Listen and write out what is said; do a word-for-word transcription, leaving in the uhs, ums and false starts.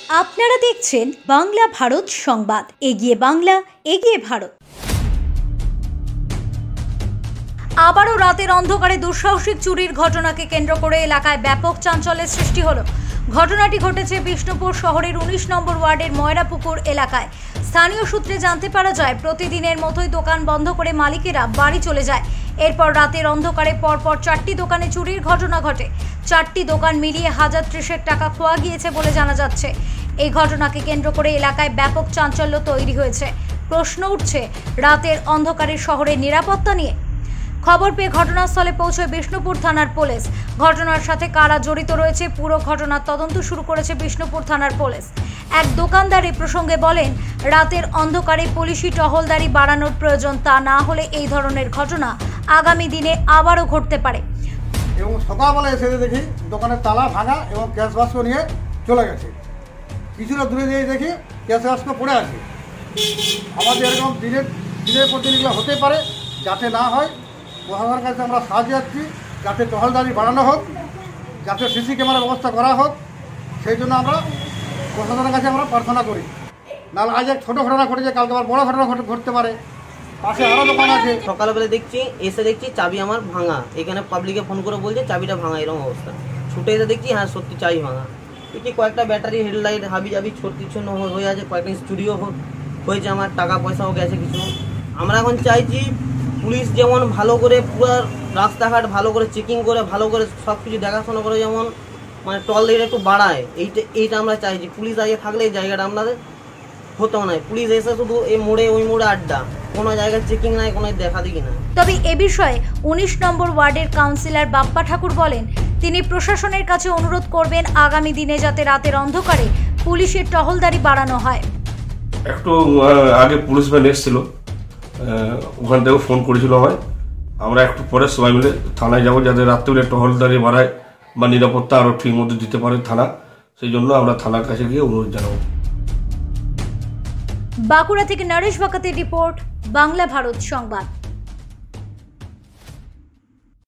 আপনারা দেখছেন বাংলা ভারত সংবাদ। এগিয়ে বাংলা, এগিয়ে ভারত। আবারও রাতের অন্ধকারে দুঃসাহসিক চুরির ঘটনাকে কেন্দ্র করে এলাকায় ব্যাপক চাঞ্চল্যের সৃষ্টি হলো। ঘটনাটি ঘটেছে বিষ্ণুপুর শহরের উনিশ নম্বর ওয়ার্ডের ময়রাপুকুর এলাকায়। স্থানীয় সূত্রে জানতে পারা যায়, প্রতিদিনের মতোই দোকান বন্ধ করে মালিকেরা বাড়ি চলে যায়। এরপর রাতের অন্ধকারে পরপর চারটি দোকানে চুরির ঘটনা ঘটে। চারটি দোকান মিলিয়ে হাজার ত্রিশেক টাকা খোয়া গিয়েছে বলে জানা যাচ্ছে। এই ঘটনাকে কেন্দ্র করে এলাকায় ব্যাপক চাঞ্চল্য তৈরি হয়েছে। প্রশ্ন উঠছে রাতের অন্ধকারে শহরের নিরাপত্তা নিয়ে। খবর পেয়ে ঘটনাস্থলে পৌঁছয় বিষ্ণুপুর থানার পুলিশ। ঘটনার সাথে কারা জড়িত রয়েছে পুরো ঘটনার তদন্ত শুরু করেছে বিষ্ণুপুর থানার পুলিশ। এক দোকানদার এই প্রসঙ্গে বলেন, রাতের অন্ধকারে পুলিশি টহলদারি বাড়ানোর প্রয়োজন, তা না হলে এই ধরনের ঘটনা আগামী দিনে আবারও ঘটতে পারে। এবং সকালবেলা এসে দেখি দোকানের তালা ভাঙা এবং ক্যাশ বাক্স নিয়ে চলে গেছে। কিছুটা দূরে দিয়ে দেখি ক্যাশ বাক্স পড়ে আছে। আমাদের এরকম দিনের দিনের প্রতিনিধিগুলো হতে পারে, যাতে না হয় প্রশাসনের কাছে আমরা সাহায্য যাচ্ছি, যাতে টহলদারি বাড়ানো হোক, যাতে সিসি ক্যামেরা ব্যবস্থা করা হোক। সেই জন্য আমরা প্রশাসনের কাছে আমরা প্রার্থনা করি। নাহলে আজ এক ছোটো ঘটনা ঘটেছে, কালকে আবার বড় ঘটনা ঘটতে পারে। পাশে আরও দোকান আছে। সকালবেলা দেখছি এসে দেখছি চাবি আমার ভাঙা। এখানে পাবলিকে ফোন করে বলছে চাবিটা ভাঙা, এরকম অবস্থা। ছুটে এসে দেখছি হ্যাঁ সত্যি চাবি ভাঙা। দেখি কয়েকটা ব্যাটারি হেডলাইট হাবি জাবি ছোট কিছু হয়ে আছে, কয়েকটা চুরিও হয়েছে, আমার টাকা পয়সাও গেছে কিছু। আমরা এখন চাইছি পুলিশ যেমন ভালো করে পুরো রাস্তাঘাট ভালো করে চেকিং করে ভালো করে সব কিছু দেখাশোনা করে যেমন মানে টল দিয়ে একটু বাড়ায়, এইটা এইটা আমরা চাইছি। পুলিশ আগে থাকলে এই জায়গাটা আমাদের হতো না। পুলিশ এসে শুধু এই মোড়ে ওই মোড়ে আড্ডা, কোনো জায়গায় চেকিং নাই, কোনো দেখা দেখি না। তবে এ বিষয়ে উনিশ নম্বর ওয়ার্ডের কাউন্সিলর বাপ্পা ঠাকুর বলেন, তিনি প্রশাসনের কাছে অনুরোধ করবেন আগামী দিনে যাতে রাতের অন্ধকারে পুলিশের টহলদারি বাড়ানো হয়। একটু আগে পুলিশ ভ্যান এসেছিল, ওখান থেকে ফোন করেছিল হয়। আমরা একটু পরে সবাই মিলে থানায় যাবো, যাতে রাত্রিবেলা টহলদারি বাড়ায় বা নিরাপত্তা আরও ঠিক মতো দিতে পারে থানা। সেই জন্য আমরা থানার কাছে গিয়ে অনুরোধ জানাবো। বাঁকুড়া থেকে নরেশ বাকাতের রিপোর্ট, বাংলা ভারত সংবাদ।